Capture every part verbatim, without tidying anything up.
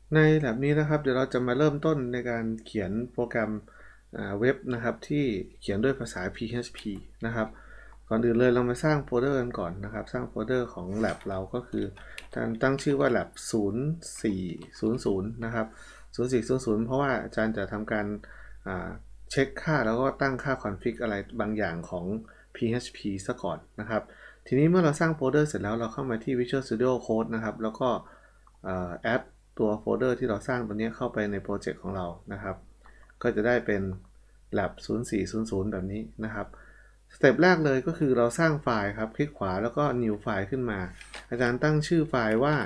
ในแบบนี้นะครับเดี๋ยวเราจะมาเริ่มต้นในการเขียนโปรแกรมเว็บนะครับที่เขียนด้วยภาษา พี เอช พี นะครับก่อนอื่นเลยเรามาสร้างโฟลเดอร์กันก่อนนะครับสร้างโฟลเดอร์ของ lab เราก็คือการตั้งชื่อว่า lab ศูนย์ สี่ ศูนย์ ศูนย์นะครับศูนย์ สี่ ศูนย์ ศูนย์เพราะว่าอาจารย์จะทำการเช็คค่าแล้วก็ตั้งค่าคอนฟิกอะไรบางอย่างของ พี เอช พี ซะก่อนนะครับทีนี้เมื่อเราสร้างโฟลเดอร์เสร็จแล้วเราเข้ามาที่ Visual Studio Code นะครับแล้วก็แอดตัวโฟลเดอร์ที่เราสร้างตัวนี้เข้าไปในโปรเจกต์ของเรานะครับก็จะได้เป็น lab ศูนย์ สี่ ศูนย์ ศูนย์แบบนี้นะครับสเต็ปแรกเลยก็คือเราสร้างไฟล์ครับคลิกขวาแล้วก็ new ไฟล์ขึ้นมาอาจารย์ตั้งชื่อไฟล์ว่า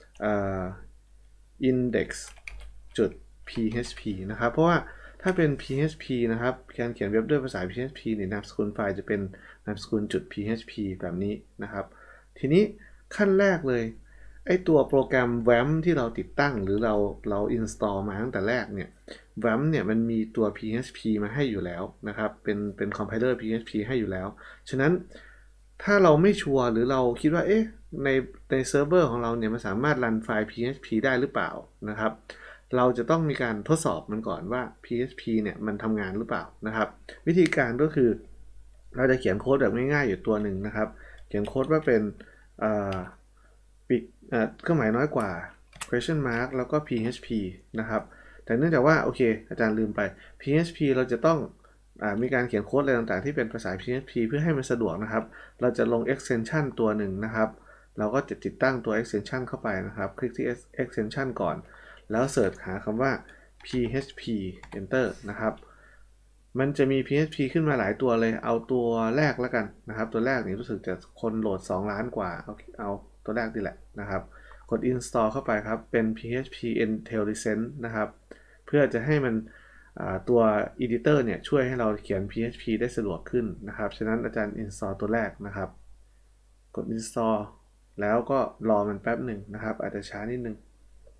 index.php นะครับเพราะว่าถ้าเป็น พี เอช พี นะครับการเขียนเว็บด้วยภาษา พี เอช พี เนี่ยนามสกุลไฟล์จะเป็นนามสกุล .php แบบนี้นะครับทีนี้ขั้นแรกเลยไอตัวโปรแกรม แวม ที่เราติดตั้งหรือเราเรา install มาตั้งแต่แรกเนี่ย แวม เนี่ยมันมีตัว พี เอช พี มาให้อยู่แล้วนะครับเป็นเป็น compiler พี เอช พี ให้อยู่แล้วฉะนั้นถ้าเราไม่ชัวร์หรือเราคิดว่าเอ๊ะในในเซิร์ฟเวอร์ของเราเนี่ยมันสามารถรันไฟล์ พี เอช พี ได้หรือเปล่านะครับเราจะต้องมีการทดสอบมันก่อนว่า พี เอช พี เนี่ยมันทำงานหรือเปล่านะครับวิธีการก็คือเราจะเขียนโค้ดแบบง่ายๆอยู่ตัวหนึ่งนะครับเขียนโค้ดว่าเป็นปิดเครื่องหมายน้อยกว่า question mark แล้วก็ พี เอช พี นะครับแต่เนื่องจากว่าโอเคอาจารย์ลืมไป พี เอช พี เราจะต้องอมีการเขียนโค้ดอะไรต่างๆที่เป็นภาษา พี เอช พี เพื่อให้มันสะดวกนะครับเราจะลง extension ตัวหนึ่งนะครับเราก็จะติดตั้งตัว extension เข้าไปนะครับคลิกที่ extension ก่อนแล้วเสิร์ชหาคำว่า พี เอช พี enter นะครับมันจะมี พี เอช พี ขึ้นมาหลายตัวเลยเอาตัวแรกแล้วกันนะครับตัวแรกนี่รู้สึกจะคนโหลดสองล้านกว่าเอาเอาตัวแรกดีแหละนะครับกด install เข้าไปครับเป็น พี เอช พี IntelliSense นะครับเพื่อจะให้มันตัว editor เนี่ยช่วยให้เราเขียน พี เอช พี ได้สะดวกขึ้นนะครับฉะนั้นอาจารย์ install ตัวแรกนะครับกด install แล้วก็รอมันแป๊บหนึ่งนะครับอาจจะช้านิดนึง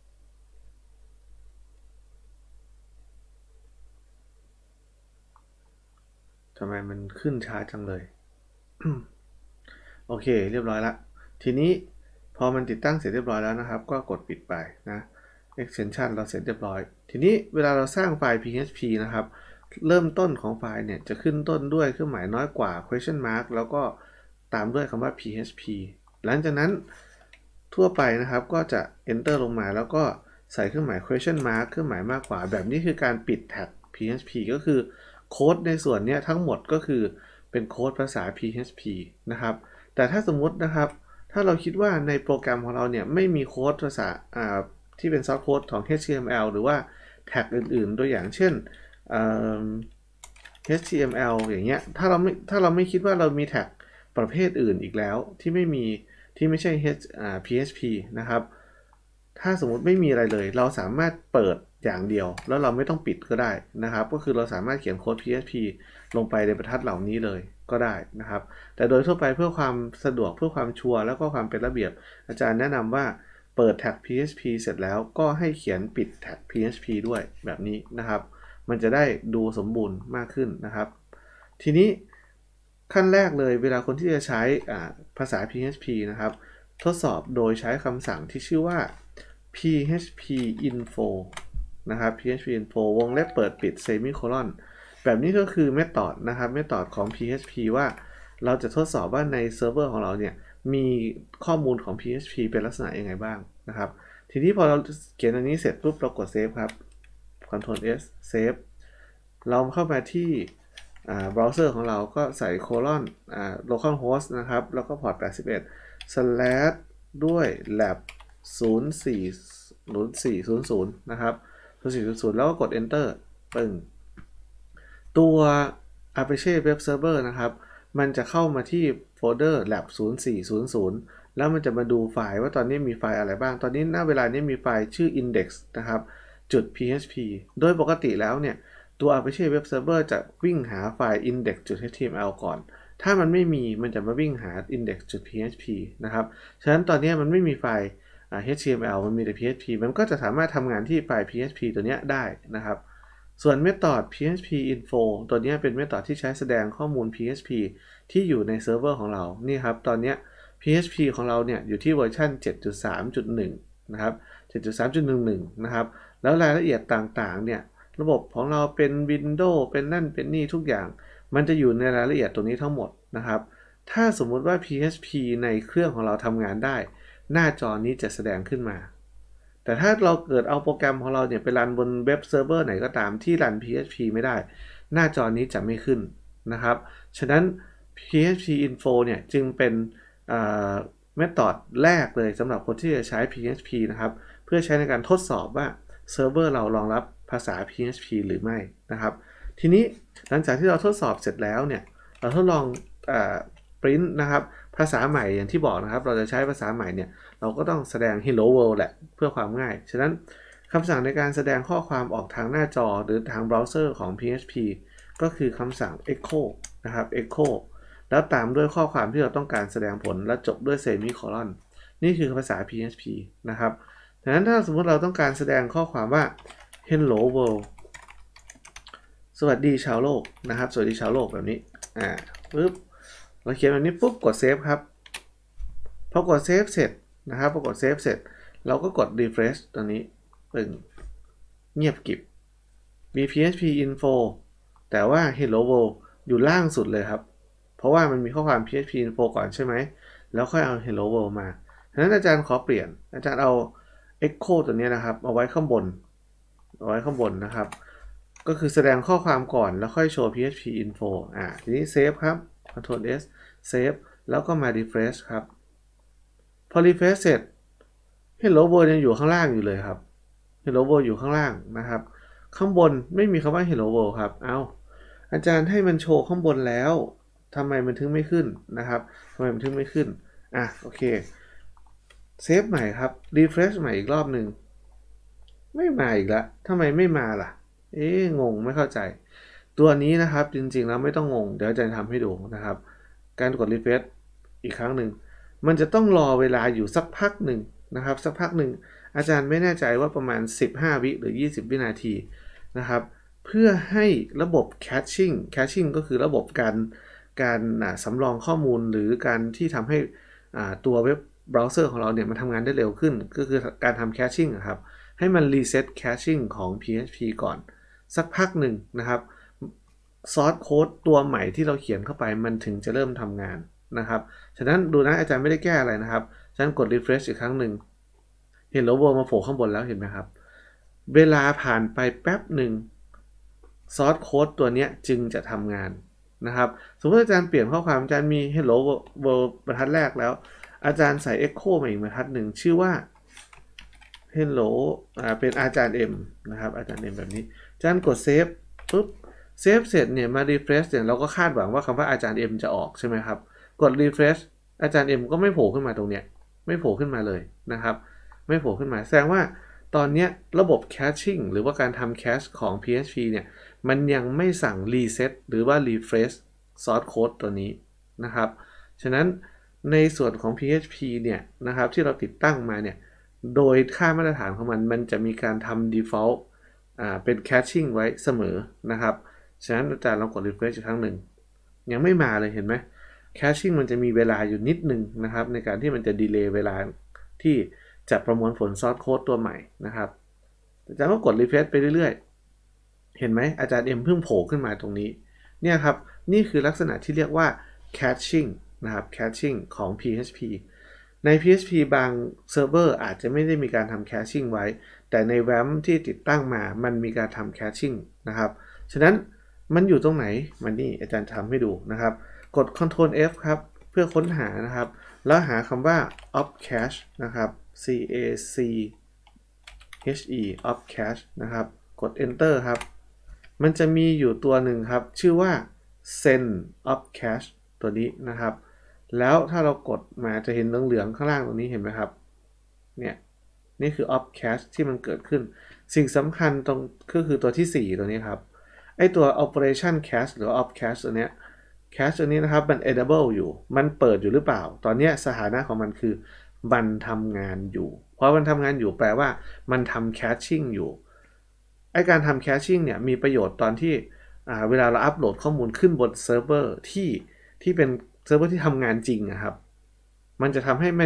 ทำไมมันขึ้นช้าจังเลย โอเคเรียบร้อยแล้วทีนี้พอมันติดตั้งเสร็จเรียบร้อยแล้วนะครับก็กดปิดไปนะ extension เราเสร็จเรียบร้อยทีนี้เวลาเราสร้างไฟล์ พี เอช พี นะครับเริ่มต้นของไฟล์เนี่ยจะขึ้นต้นด้วยเครื่องหมายน้อยกว่า question mark แล้วก็ตามด้วยคำว่า พี เอช พี หลังจากนั้นทั่วไปนะครับก็จะ enter ลงมาแล้วก็ใส่เครื่องหมาย question mark เครื่องหมายมากกว่าแบบนี้คือการปิดแท็ก พี เอช พี ก็คือโค้ดในส่วนนี้ทั้งหมดก็คือเป็นโค้ดภาษา พี เอช พี นะครับแต่ถ้าสมมุตินะครับถ้าเราคิดว่าในโปรแกรมของเราเนี่ยไม่มีโค้ดภาษาที่เป็นซอสโค้ดของ เอช ที เอ็ม แอล หรือว่าแท็กอื่นๆตัวอย่างเช่น เอช ที เอ็ม แอล อย่างเงี้ยถ้าเราไม่ถ้าเราไม่คิดว่าเรามีแท็กประเภทอื่นอีกแล้วที่ไม่มีที่ไม่ใช่ H อ่า พี เอช พี นะครับถ้าสมมุติไม่มีอะไรเลยเราสามารถเปิดอย่างเดียวแล้วเราไม่ต้องปิดก็ได้นะครับก็คือเราสามารถเขียนโค้ด พี เอช พี ลงไปในบรรทัดเหล่านี้เลยก็ได้นะครับแต่โดยทั่วไปเพื่อความสะดวกเพื่อความชัวร์แล้วก็ความเป็นระเบียบอาจารย์แนะนำว่าเปิดแท็ก พี เอช พี เสร็จแล้วก็ให้เขียนปิดแท็ก พี เอช พี ด้วยแบบนี้นะครับมันจะได้ดูสมบูรณ์มากขึ้นนะครับทีนี้ขั้นแรกเลยเวลาคนที่จะใช้ภาษา พี เอช พี นะครับทดสอบโดยใช้คำสั่งที่ชื่อว่า พี เอช พี info นะครับ พี เอช พี info วงเล็บเปิดปิด semicolon แบบนี้ก็คือเมธอดนะครับเมธอดของ พี เอช พี ว่าเราจะทดสอบว่าในเซิร์ฟเวอร์ของเราเนี่ยมีข้อมูลของ พี เอช พี เป็นลักษณะยังไงบ้างนะครับทีนี้พอเราเขียนอันนี้เสร็จปุ๊บเรากดเซฟครับ Ctrl S เซฟเราเข้ามาที่เบราว์เซอร์ของเราก็ใส่โคลอน localhost นะครับแล้วก็พอร์ตแปดสิบเอ็ด slash ด้วย lab ศูนย์ สี่ ศูนย์ สี่ ศูนย์ ศูนย์นะครับศูนย์ สี่ ศูนย์ ศูนย์แล้วก็กด enter ปึ้งตัว Apache Web Server นะครับมันจะเข้ามาที่โฟลเดอร์ lab ศูนย์ สี่ ศูนย์ ศูนย์แล้วมันจะมาดูไฟล์ว่าตอนนี้มีไฟล์อะไรบ้างตอนนี้ณเวลานี้มีไฟล์ชื่อ index นะครับจุด พี เอช พี โดยปกติแล้วเนี่ยตัว Apache Web Server จะวิ่งหาไฟล์ index.html ก่อนถ้ามันไม่มีมันจะมาวิ่งหา index.php นะครับฉะนั้นตอนนี้มันไม่มีไฟล์ เอช ที เอ็ม แอล มันมีแต่ พี เอช พี มันก็จะสามารถทำงานที่ไฟล์ พี เอช พี ตัวนี้ได้นะครับส่วน method พี เอช พี info ตัวนี้เป็น method ที่ใช้แสดงข้อมูล พี เอช พี ที่อยู่ในเซิร์ฟเวอร์ของเรานี่ครับตอนนี้ พี เอช พี ของเราเนี่ยอยู่ที่เวอร์ชัน เจ็ดจุดสามจุดหนึ่งนะครับ เจ็ดจุดสามจุดหนึ่งหนึ่ง นะครับแล้วรายละเอียดต่างๆเนี่ยระบบของเราเป็น Windows เป็นนั่นเป็นนี่ทุกอย่างมันจะอยู่ในรายละเอียดตรงนี้ทั้งหมดนะครับถ้าสมมุติว่า พี เอช พี ในเครื่องของเราทำงานได้หน้าจอนี้จะแสดงขึ้นมาแต่ถ้าเราเกิดเอาโปรแกรมของเราเนี่ยไปรันบนเว็บเซิร์ฟเวอร์ไหนก็ตามที่รัน พี เอช พี ไม่ได้หน้าจอนี้จะไม่ขึ้นนะครับฉะนั้น พี เอช พี Info เนี่ยจึงเป็นเมธอดแรกเลยสำหรับคนที่จะใช้ พี เอช พี นะครับเพื่อใช้ในการทดสอบว่าเซิร์ฟเวอร์เรารองรับภาษา พี เอช พี หรือไม่นะครับทีนี้หลังจากที่เราทดสอบเสร็จแล้วเนี่ยเราทดลองปริ้นนะครับภาษาใหม่อย่างที่บอกนะครับเราจะใช้ภาษาใหม่เนี่ยเราก็ต้องแสดง Hello World แหละเพื่อความง่ายฉะนั้นคำสั่งในการแสดงข้อความออกทางหน้าจอหรือทางเบราว์เซอร์ของ พี เอช พี ก็คือคำสั่ง echo นะครับ echo แล้วตามด้วยข้อความที่เราต้องการแสดงผลและจบด้วยเซมิโคลอนนี่คือภาษา พี เอช พี นะครับดังนั้นถ้าสมมติเราต้องการแสดงข้อความว่า Hello World สวัสดีชาวโลกนะครับสวัสดีชาวโลกแบบนี้อ่าปึ๊บเราเขียนแบบนี้ปุ๊บกดเซฟครับพอกดเซฟเสร็จนะครับพอกดเซฟเสร็จเราก็กด refresh ตรงนี้ปึ้งเงียบกริบมี พี เอช พี Info แต่ว่า Hello World อยู่ล่างสุดเลยครับเพราะว่ามันมีข้อความ พี เอช พี Info ก่อนใช่ไหมแล้วค่อยเอา Hello World มาฉะนั้นอาจารย์ขอเปลี่ยนอาจารย์เอา Echo ตัวนี้นะครับเอาไว้ข้างบนเอาไว้ข้างบนนะครับก็คือแสดงข้อความก่อนแล้วค่อยโชว์ พี เอช พี Info อ่าทีนี้เซฟครับ Ctrl S เซฟแล้วก็มา refresh ครับพอ refresh เสร็จ Hello World ยังอยู่ข้างล่างอยู่เลยครับ Hello World อยู่ข้างล่างนะครับข้างบนไม่มีคำว่า Hello World ครับเอาอาจารย์ให้มันโชว์ข้างบนแล้วทำไมมันถึงไม่ขึ้นนะครับทำไมมันถึงไม่ขึ้นอ่ะโอเคเซฟใหม่ครับ refresh ใหม่อีกรอบหนึ่งไม่มาอีกแล้วทำไมไม่มาล่ะเอ๊ะงงไม่เข้าใจตัวนี้นะครับจริงๆแล้วไม่ต้องงงเดี๋ยวอาจารย์ทำให้ดูนะครับการกด refresh อีกครั้งหนึ่งมันจะต้องรอเวลาอยู่สักพักหนึ่งนะครับสักพักหนึ่งอาจารย์ไม่แน่ใจว่าประมาณสิบห้าวิหรือยี่สิบวินาทีนะครับเพื่อให้ระบบ caching caching ก็คือระบบการการสำรองข้อมูลหรือการที่ทำให้ตัวเว็บเบราว์เซอร์ของเราเนี่ยมันทำงานได้เร็วขึ้นก็คือการทำ caching ครับให้มัน reset caching ของ พี เอช พี ก่อนสักพักหนึ่งนะครับซอสโค้ดตัวใหม่ที่เราเขียนเข้าไปมันถึงจะเริ่มทำงานนะครับฉะนั้นดูนะอาจารย์ไม่ได้แก้อะไรนะครับฉะนั้นกด refresh อีกครั้งหนึ่งHello World มาโผล่ข้างบนแล้วเห็นไหมครับเวลาผ่านไปแป๊บหนึ่งซอสโค้ดตัวนี้จึงจะทำงานนะครับสมมติอาจารย์เปลี่ยนข้อความอาจารย์มี Hello World บรรทัดแรกแล้วอาจารย์ใส่ Echo มาอีกบรรทัดหนึ่งชื่อว่า Hello อ่าเป็นอาจารย์ M นะครับอาจารย์ M แบบนี้อาจารย์กดเซฟปุ๊บเซฟเสร็จเนี่ยมา refresh เนี่ยเราก็คาดหวังว่าคำว่าอาจารย์ M จะออกใช่ไหมครับกด refresh อาจารย์ M ก็ไม่โผล่ขึ้นมาตรงเนี้ยไม่โผล่ขึ้นมาเลยนะครับไม่โผล่ขึ้นมาแสดงว่าตอนนี้ระบบ caching หรือว่าการทำ cache ของ พี เอช พี เนี่ยมันยังไม่สั่ง reset หรือว่า refresh source code ตัวนี้นะครับฉะนั้นในส่วนของ พี เอช พี เนี่ยนะครับที่เราติดตั้งมาเนี่ยโดยค่ามาตรฐานของมันมันจะมีการทำ default อ่าเป็น caching ไว้เสมอนะครับฉะนั้นอาจารย์ลองกด refresh อีกครั้งหนึ่งยังไม่มาเลยเห็นไหม caching มันจะมีเวลาอยู่นิดนึงนะครับในการที่มันจะ delay เวลาที่จะประมวลผลซอสโค้ดตัวใหม่นะครับอาจารย์ก็กด refresh ไปเรื่อยๆเห็นไหมอาจารย์ M เพิ่งโผล่ขึ้นมาตรงนี้เนี่ยครับนี่คือลักษณะที่เรียกว่า caching นะครับ caching ของ พี เอช พี ใน พี เอช พี บางเซิร์ฟเวอร์อาจจะไม่ได้มีการทำ caching ไว้แต่ใน แวม ที่ติดตั้งมามันมีการทำ caching นะครับฉะนั้นมันอยู่ตรงไหนมันนี่อาจารย์ทำให้ดูนะครับกด Ctrl F ครับเพื่อค้นหานะครับแล้วหาคำว่า op cache นะครับ C A C H E op cache นะครับกด enter ครับมันจะมีอยู่ตัวหนึ่งครับชื่อว่า send op cache ตัวนี้นะครับแล้วถ้าเรากดมาจะเห็นเหลืองๆข้างล่างตรงนี้เห็นไหมครับเนี่ยนี่คือ op cache ที่มันเกิดขึ้นสิ่งสำคัญตรงก็คือตัวที่สี่ตัวนี้ครับไอตัว operation cache หรือ op cache ตัวเนี้ยcache ตัวนี้นะครับมัน enable อยู่มันเปิดอยู่หรือเปล่าตอนนี้สถานะของมันคือมันทำงานอยู่เพราะมันทำงานอยู่แปลว่ามันทำ caching อยู่ไอการทำ caching เนี่ยมีประโยชน์ตอนที่เวลาเราอัปโหลดข้อมูลขึ้นบนเซิร์ฟเวอร์ที่ที่เป็นเซิร์ฟเวอร์ที่ทำงานจริงนะครับมันจะทำให้มัน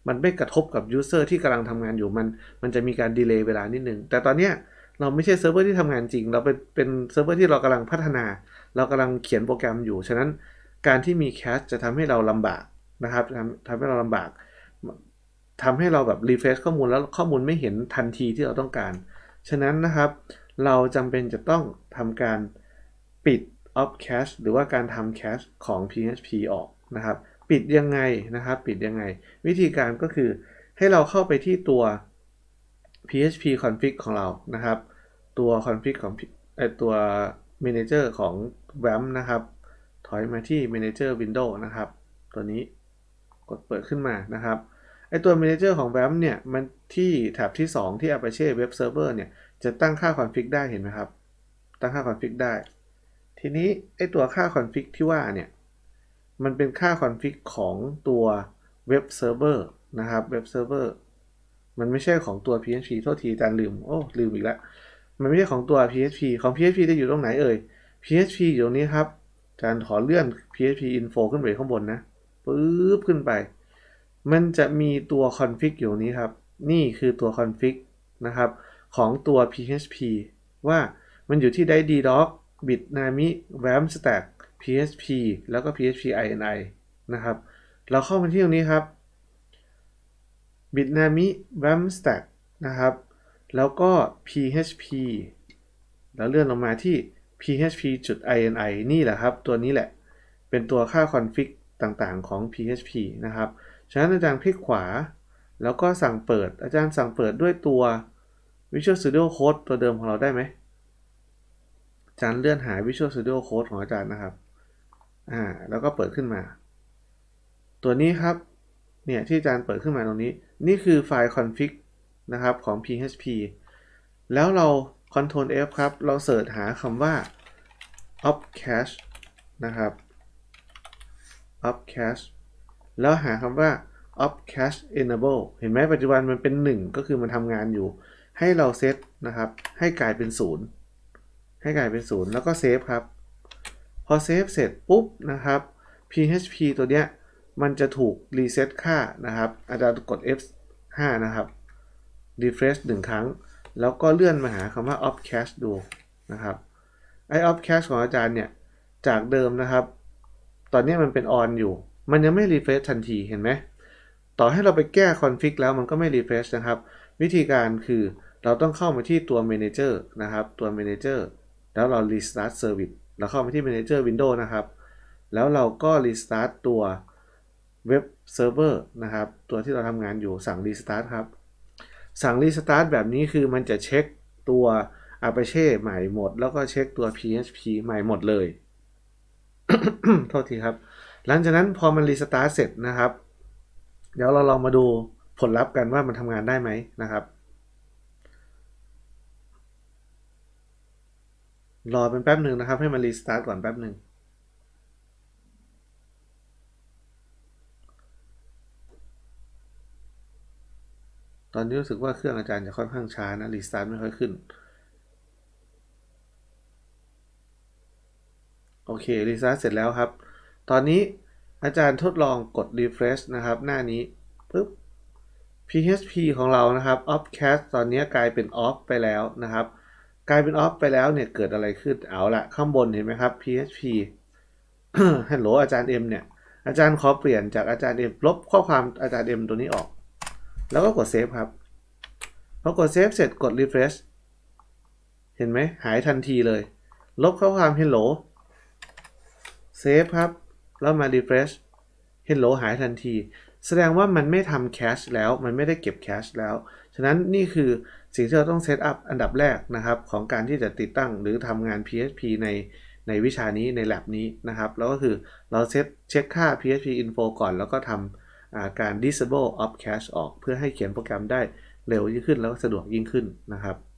มันไม่กระทบกับ user ที่กำลังทำงานอยู่มันมันจะมีการดีเลย์เวลานิดนึงแต่ตอนเนี้ยเราไม่ใช่เซิร์ฟเวอร์ที่ทำงานจริงเราเป็นเป็นเซิร์ฟเวอร์ที่เรากำลังพัฒนาเรากำลังเขียนโปรแกรมอยู่ฉะนั้นการที่มีแคชจะทำให้เราลำบากนะครับทำทำให้เราลำบากทำให้เราแบบรีเฟรชข้อมูลแล้วข้อมูลไม่เห็นทันทีที่เราต้องการฉะนั้นนะครับเราจำเป็นจะต้องทำการปิด off cache หรือว่าการทำ cache ของ พี เอช พี ออกนะครับปิดยังไงนะครับปิดยังไงวิธีการก็คือให้เราเข้าไปที่ตัว พี เอช พี config ของเรานะครับตัว config ของไอตัว manager ของ แวม นะครับถอยมาที่ manager window นะครับตัวนี้กดเปิดขึ้นมานะครับไอตัว manager ของ แวม เนี่ยมันที่แท็บที่สองที่ Apache Web Server เนี่ยจะตั้งค่า config ได้เห็นไหมครับตั้งค่า config ได้ทีนี้ไอตัวค่า config ที่ว่าเนี่ยมันเป็นค่า config ของตัว Web Server นะครับ Web Server มันไม่ใช่ของตัว พี เอช พี โทษทีอาจารย์ลืมโอ้ลืมอีกแล้วมันไม่ใช่ของตัว พี เอช พี ของ พี เอช พี จะอยู่ตรงไหนเอ่ย พี เอช พี อยู่ตรงนี้ครับอาจารย์ขอเลื่อน พี เอช พี info ขึ้นไปข้างบนนะปึ๊บขึ้นไปมันจะมีตัว config อยู่นี้ครับนี่คือตัว config นะครับของตัว พี เอช พี ว่ามันอยู่ที่ dydoc bitnami wam stack พี เอช พี แล้วก็ พี เอช พี ini นะครับเราเข้ามาที่ตรงนี้ครับ bitnami wam stack นะครับแล้วก็ พี เอช พี แล้วเลื่อนลงมาที่ พี เอช พี ini นี่แหละครับตัวนี้แหละเป็นตัวค่า config ต่างๆของ พี เอช พี นะครับฉะนั้นอาจารย์คลิกขวาแล้วก็สั่งเปิดอาจารย์สั่งเปิดด้วยตัว Visual Studio Code ตัวเดิมของเราได้ไหมอาจารย์เลื่อนหา Visual Studio Code ของอาจารย์นะครับอ่าแล้วก็เปิดขึ้นมาตัวนี้ครับเนี่ยที่อาจารย์เปิดขึ้นมาตรงนี้นี่คือไฟล์ config นะครับของ พี เอช พี แล้วเรา Ctrl F ครับเราเสิร์ชหาคำว่า off cache นะครับ off cache แล้วหาคำว่า off cache enable เห็นไหมปัจจุบันมันเป็นหนึ่งก็คือมันทำงานอยู่ให้เราเซตนะครับให้กลายเป็นศูนย์ให้กลายเป็นศูนย์แล้วก็เซฟครับพอเซฟเสร็จปุ๊บนะครับ พี เอช พี ตัวเนี้ยมันจะถูกรีเซ็ตค่านะครับอาจารย์กด เอฟ ห้า นะครับ refresh หนึ่งครั้งแล้วก็เลื่อนมาหาคำว่า off cache ดูนะครับไอ้ off cache ของอาจารย์เนี่ยจากเดิมนะครับตอนนี้มันเป็น on อยู่มันยังไม่ refresh ทันทีเห็นไหมต่อให้เราไปแก้ config แล้วมันก็ไม่ refresh นะครับวิธีการคือเราต้องเข้ามาที่ตัว manager นะครับตัว manager แล้วเรา restart service เราเข้ามาที่ manager window นะครับแล้วเราก็ restart ตัว web server นะครับตัวที่เราทำงานอยู่สั่ง restart ครับสั่ง restart แบบนี้คือมันจะเช็คตัว Apache ใหม่หมดแล้วก็เช็คตัว พี เอช พี ใหม่หมดเลย โทษทีครับหลังจากนั้นพอมัน restart เสร็จนะครับเดี๋ยวเราลองมาดูผลลัพธ์กันว่ามันทำงานได้ไหมนะครับรอเป็นแป๊บหนึ่งนะครับให้มัน restart ก่อนแป๊บหนึ่งตอนนี้รู้สึกว่าเครื่องอาจารย์จะค่อนข้างช้านะ restart ไม่ค่อยขึ้นโอเค restart เสร็จแล้วครับตอนนี้อาจารย์ทดลองกด refresh นะครับหน้านี้ปึ๊บ พี เอช พี ของเรานะครับ off cache ตอนนี้กลายเป็น off ไปแล้วนะครับกลายเป็น off ไปแล้วเนี่ยเกิดอะไรขึ้นเอาละข้างบนเห็นไหมครับ พี เอช พี ฮัลโหลอาจารย์ M เนี่ยอาจารย์ขอเปลี่ยนจากอาจารย์ M ลบข้อความอาจารย์ M ตัวนี้ออกแล้วก็กด save ครับพอกด save เสร็จกด refresh เห็นไหมหายทันทีเลยลบข้อความ hello save ครับแล้วมา refresh hello หายทันทีแสดงว่ามันไม่ทำ cache แล้วมันไม่ได้เก็บ cache แล้วฉะนั้นนี่คือสิ่งที่เราต้องเซตอัพอันดับแรกนะครับของการที่จะติดตั้งหรือทำงาน พี เอช พี ในในวิชานี้ใน lab นี้นะครับแล้วก็คือเราเซตเช็คค่า พี เอช พี info ก่อนแล้วก็ทำการ disable off cache ออกเพื่อให้เขียนโปรแกรมได้เร็วยิ่งขึ้นแล้วสะดวกยิ่งขึ้นนะครับ